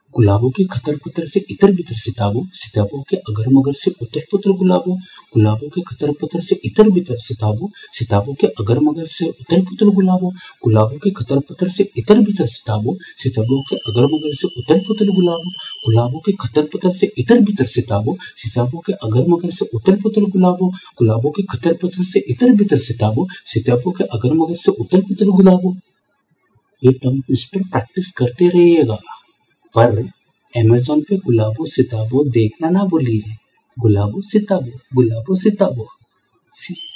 गुलाबों के खतर पतर से इतर बितर सिताबों, सिताबों के अगर मगर से उतर पुतर गुलाबों, गुलाबों के खतर पतर से इतर बितर सिताबों, सिताबों के अगर मगर से उतर पुतर गुलाबों, गुलाबों के खतर पतर से इतर बितर सिताबों, सिताबों के अगर मगर से उतर पुतर गुलाबों, गुलाबों के खतर पतर से इतर बितर सिताबों, सिताबों के अगर मगर से उतर पुतर गुलाबों, गुलाबों के खतर पतर से इतर बितर सिताबों, सिताबों के अगर मगर से उतर पुतर गुलाबों। ये टंग ट्विस्टर प्रैक्टिस करते रहिएगा। पर अमेज़न पे गुलाबो सिताबो देखना ना भूलिए। गुलाबो सिताबो, गुलाबो सिताबो।